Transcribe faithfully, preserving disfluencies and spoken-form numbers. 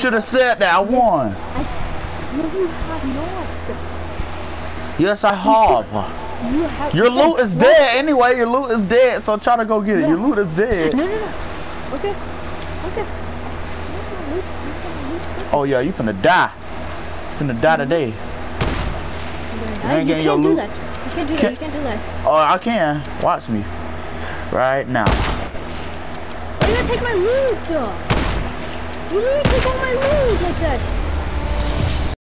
should have said that. I won. I, no, you have not. Yes, I have. You have. Your loot is dead anyway. Your loot is dead. So try to go get it. Yeah. Your loot is dead. No, no, no. Okay. Okay. Oh yeah, you finna die. You finna die today. You ain't getting your loot. You can't do that. You can't do that. Oh, I can. Watch me. Right now. You're gonna take my loot. You didn't take all my loot like that.